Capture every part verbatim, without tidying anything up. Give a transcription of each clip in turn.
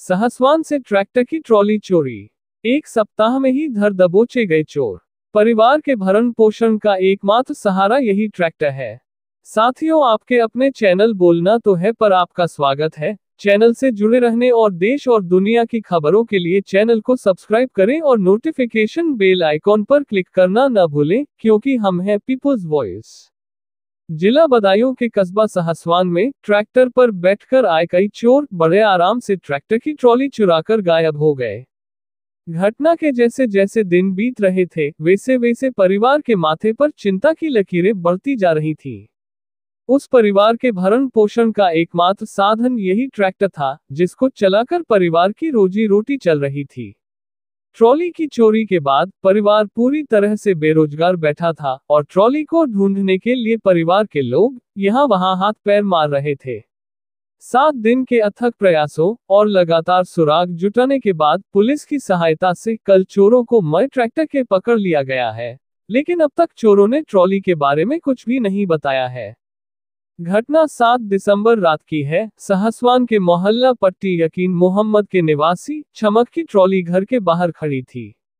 सहसवान से ट्रैक्टर की ट्रॉली चोरी। एक सप्ताह में ही धर दबोचे गए चोर। परिवार के भरण पोषण का एकमात्र सहारा यही ट्रैक्टर है। साथियों, आपके अपने चैनल बोलना तो है पर आपका स्वागत है। चैनल से जुड़े रहने और देश और दुनिया की खबरों के लिए चैनल को सब्सक्राइब करें और नोटिफिकेशन बेल आइकॉन पर क्लिक करना न भूलें, क्योंकि हम हैं पीपुल्स वॉइस। जिला बदायूं के कस्बा सहसवान में ट्रैक्टर पर बैठकर आए कई चोर बड़े आराम से ट्रैक्टर की ट्रॉली चुराकर गायब हो गए। घटना के जैसे जैसे दिन बीत रहे थे, वैसे वैसे परिवार के माथे पर चिंता की लकीरें बढ़ती जा रही थीं। उस परिवार के भरण पोषण का एकमात्र साधन यही ट्रैक्टर था, जिसको चलाकर परिवार की रोजी रोटी चल रही थी। ट्रॉली की चोरी के बाद परिवार पूरी तरह से बेरोजगार बैठा था और ट्रॉली को ढूंढने के लिए परिवार के लोग यहां वहां हाथ पैर मार रहे थे। सात दिन के अथक प्रयासों और लगातार सुराग जुटाने के बाद पुलिस की सहायता से कल चोरों को मय ट्रैक्टर के पकड़ लिया गया है, लेकिन अब तक चोरों ने ट्रॉली के बारे में कुछ भी नहीं बताया है। घटना सात दिसंबर रात की है। सहसवान के मोहल्ला पट्टी यकीन मोहम्मद के निवासी चमक की ट्रॉली घर के बाहर खड़ी थी।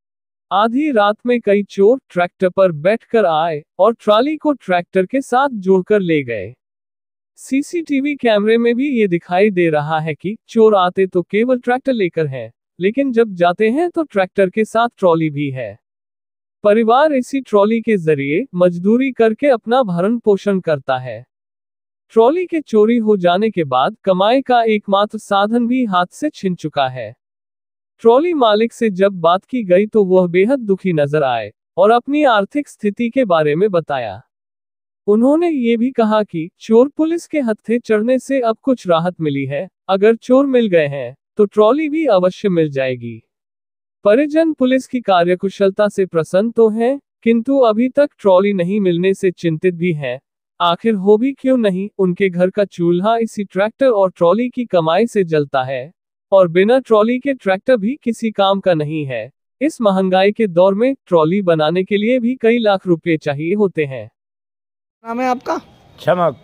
आधी रात में कई चोर ट्रैक्टर पर बैठकर आए और ट्रॉली को ट्रैक्टर के साथ जोड़कर ले गए। सीसीटीवी कैमरे में भी ये दिखाई दे रहा है कि चोर आते तो केवल ट्रैक्टर लेकर हैं, लेकिन जब जाते हैं तो ट्रैक्टर के साथ ट्रॉली भी है। परिवार इसी ट्रॉली के जरिए मजदूरी करके अपना भरण पोषण करता है। ट्रॉली के चोरी हो जाने के बाद कमाई का एकमात्र साधन भी हाथ से छिन चुका है। ट्रॉली मालिक से जब बात की गई तो वह बेहद दुखी नजर आए और अपनी आर्थिक स्थिति के बारे में बताया। उन्होंने ये भी कहा कि चोर पुलिस के हत्थे चढ़ने से अब कुछ राहत मिली है। अगर चोर मिल गए हैं तो ट्रॉली भी अवश्य मिल जाएगी। परिजन पुलिस की कार्यकुशलता से प्रसन्न तो हैं, किंतु अभी तक ट्रॉली नहीं मिलने से चिंतित भी हैं। आखिर हो भी क्यों नहीं, उनके घर का चूल्हा इसी ट्रैक्टर और ट्रॉली की कमाई से जलता है और बिना ट्रॉली के ट्रैक्टर भी किसी काम का नहीं है। इस महंगाई के दौर में ट्रॉली बनाने के लिए भी कई लाख रुपए चाहिए होते हैं। नाम है आपका? चमक।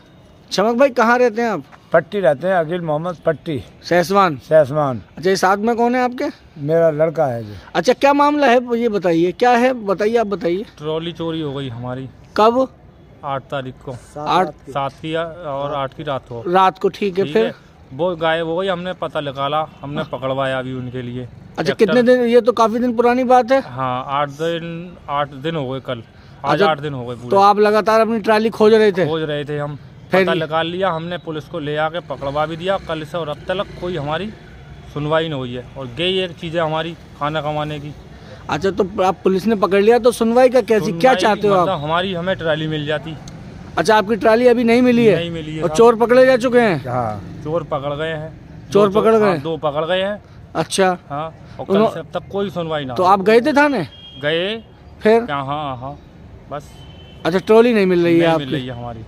चमक भाई, कहाँ रहते हैं आप? पट्टी रहते हैं, अकील मोहम्मद पट्टी, सहसवान। सहसवान। अच्छा, ये साथ में कौन है आपके? मेरा लड़का है जी। अच्छा, क्या मामला है ये बताइए, क्या है बताइए, आप बताइए। ट्रॉली चोरी हो गई हमारी। कब? आठ तारीख को। आठ सात की और आठ की रात को। रात को, ठीक है। फिर वो गायब हो गई, हमने पता निकाला, हमने पकड़वाया अभी उनके लिए। अच्छा, कितने दिन? ये तो काफी दिन पुरानी बात है। हाँ, आठ दिन आठ दिन हो गए कल। आज आठ दिन हो गए पूरे। तो आप लगातार अपनी ट्रॉली खोज रहे थे? खोज रहे थे हम, पता निकाल लिया हमने, पुलिस को ले आके पकड़वा भी दिया कल से, और अब तक कोई हमारी सुनवाई नहीं हुई है। और गई एक चीज़ है हमारी खाना कमाने की। अच्छा, तो आप पुलिस ने पकड़ लिया तो सुनवाई का कैसी, क्या चाहते हो आप? हमारी हमें ट्रॉली मिल जाती। अच्छा, आपकी ट्रॉली अभी नहीं मिली है? नहीं मिली है। और चोर पकड़े जा चुके हैं? हाँ, चोर पकड़ गए हैं। चोर पकड़ गए? दो पकड़ गए हैं। अच्छा। हाँ, और कल से अब तक कोई सुनवाई ना। तो आप गए थे थाने? गए। फिर? हाँ हाँ, बस। अच्छा, ट्रॉली नहीं मिल रही है आपकी? मिल रही है हमारी।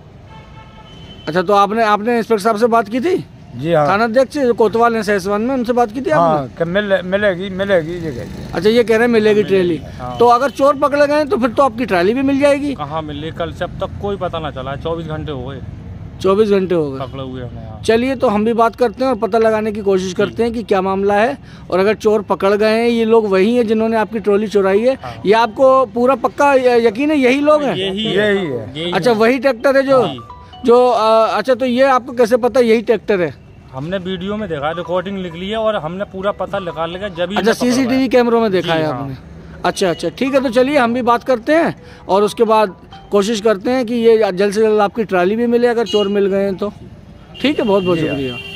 अच्छा, तो आपने आपने इंस्पेक्टर साहब से बात की थी? जी हाँ। थाना अध्यक्ष कोतवाल ने सहसवान में, उनसे बात की थी आपने? हाँ, मिल, मिलेगी मिलेगी ये कहते। अच्छा, ये कह रहे हैं मिलेगी ट्रॉली। हाँ। तो अगर चोर पकड़े गए तो फिर तो आपकी ट्रॉली भी मिल जाएगी। कहाँ मिल रही, कल से अब तक कोई पता ना चला है। चौबीस घंटे हो गए। चौबीस घंटे हो गए पकड़े हुए हमें। चलिए, तो हम भी बात करते हैं और पता लगाने की कोशिश करते हैं कि क्या मामला है, और अगर चोर पकड़ गए हैं, ये लोग वही हैं जिन्होंने आपकी ट्रॉली चुराई है। हाँ। ये आपको पूरा पक्का यकीन है यही लोग हैं? यही यही है। अच्छा, वही ट्रैक्टर है जो जो अच्छा, तो ये आपको कैसे पता यही ट्रैक्टर है? हमने वीडियो में देखा, रिकॉर्डिंग लिख ली है और हमने पूरा पता निकाल लिया जब। अच्छा, सीसीटीवी कैमरों में देखा है आपने? अच्छा अच्छा, ठीक है। तो चलिए, हम भी बात करते हैं और उसके बाद कोशिश करते हैं कि ये जल्द से जल्द आपकी ट्रॉली भी मिले, अगर चोर मिल गए हैं तो। ठीक है, बहुत बहुत शुक्रिया।